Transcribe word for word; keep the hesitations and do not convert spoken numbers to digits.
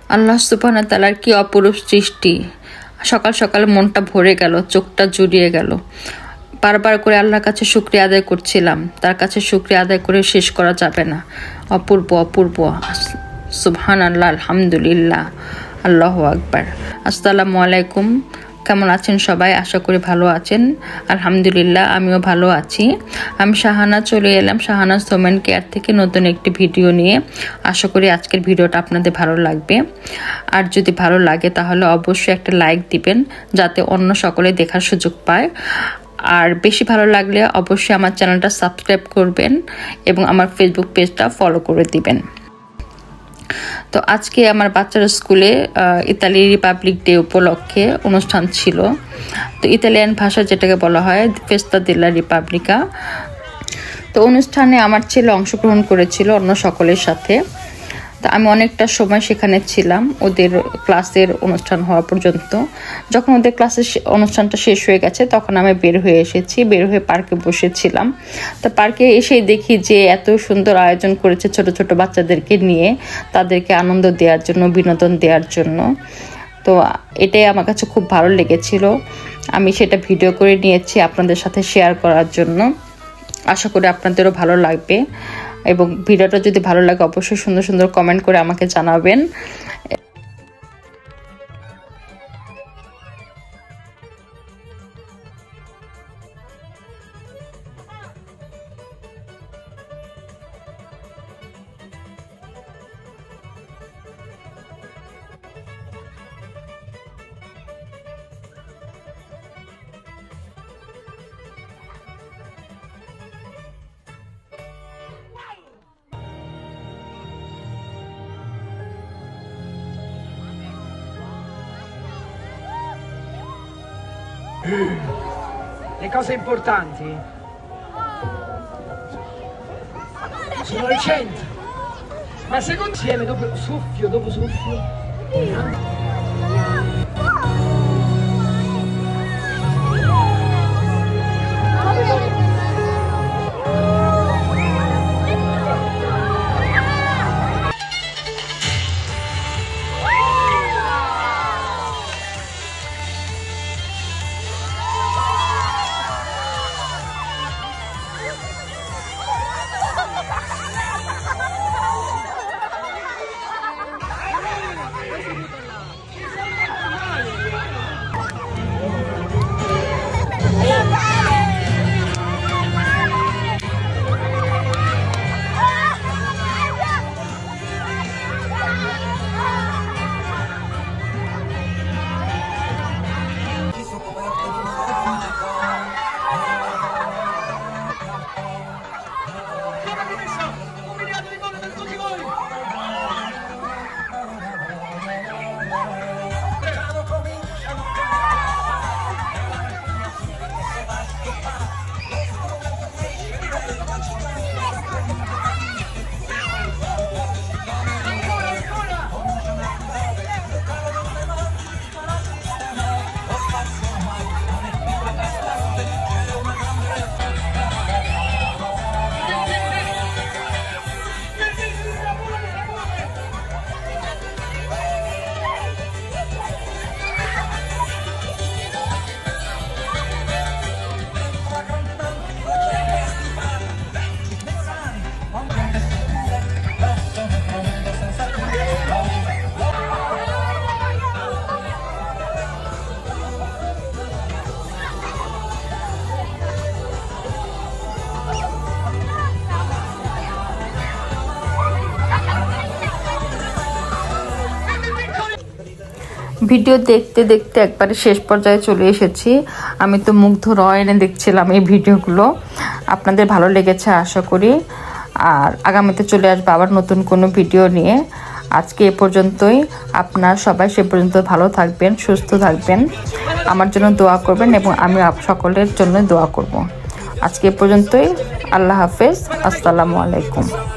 আল্লাহ সুবহানাহু ওয়া তাআলার কি অপরূপ সৃষ্টি। সকাল সকাল মনটা ভরে গেল, চোখটা জুড়িয়ে গেল। বারবার করে আল্লাহর কাছে শুকরিয়া আদায় করছিলাম, তার কাছে শুকরিয়া আদায় করে শেষ করা যাবে না। অপূর্ব অপূর্ব, সুবহানাল্লাহ, আলহামদুলিল্লাহ, আল্লাহু আকবার। আসসালামু আলাইকুম, কেমন আছেন সবাই? আশা করি ভালো আছেন। আলহামদুলিল্লাহ, আমিও ভালো আছি। আমি শাহানা চলে এলাম শাহানাজ ওমেন কেয়ার থেকে নতুন একটি ভিডিও নিয়ে। আশা করি আজকের ভিডিওটা আপনাদের ভালো লাগবে। আর যদি ভালো লাগে তাহলে অবশ্যই একটা লাইক দিবেন, যাতে অন্য সকলে দেখার সুযোগ পায়। আর বেশি ভালো লাগলে অবশ্যই আমার চ্যানেলটা সাবস্ক্রাইব করবেন এবং আমার ফেসবুক পেজটা ফলো করে দিবেন। তো আজকে আমার বাচ্চার স্কুলে ইতালি রিপাবলিক ডে উপলক্ষে অনুষ্ঠান ছিল। তো ইতালিয়ান ভাষা যেটাকে বলা হয় ফেস্তা দেলা রিপাবলিকা। তো অনুষ্ঠানে আমার ছেলে অংশগ্রহণ করেছিল অন্য সকলের সাথে। তো আমি অনেকটা সময় সেখানে ছিলাম ওদের ক্লাসের অনুষ্ঠান হওয়া পর্যন্ত। যখন ওদের ক্লাসের অনুষ্ঠানটা শেষ হয়ে গেছে তখন আমি বের হয়ে এসেছি, বের হয়ে পার্কে বসেছিলাম। তো পার্কে এসেই দেখি যে এত সুন্দর আয়োজন করেছে ছোট ছোট বাচ্চাদেরকে নিয়ে, তাদেরকে আনন্দ দেওয়ার জন্য, বিনোদন দেওয়ার জন্য। তো এটাই আমার কাছে খুব ভালো লেগেছিল। আমি সেটা ভিডিও করে নিয়েছি আপনাদের সাথে শেয়ার করার জন্য। আশা করি আপনাদেরও ভালো লাগবে এবং ভিডিওটা যদি ভালো লাগে অবশ্যই সুন্দর সুন্দর কমেন্ট করে আমাকে জানাবেন। Le cose importanti sono al centro, ma secondo insieme dopo soffio dopo soffio. Video দেখতে দেখতে একবারে শেষ পর্যায়ে চলে এসেছি। আমি তো মুগ্ধ নয়নে দেখছিলাম এই ভিডিওগুলো। আপনাদের ভালো লেগেছে আশা করি। আর আগামীতে চলে আসবো আবার নতুন কোনো ভিডিও নিয়ে। আজকে এ পর্যন্তই। আপনার সবাই সে পর্যন্ত ভালো থাকবেন, সুস্থ থাকবেন, আমার জন্য দোয়া করবেন এবং আমি সকলের জন্য দোয়া করব। আজকে এ পর্যন্তই। আল্লাহ হাফেজ, আসসালামু আলাইকুম।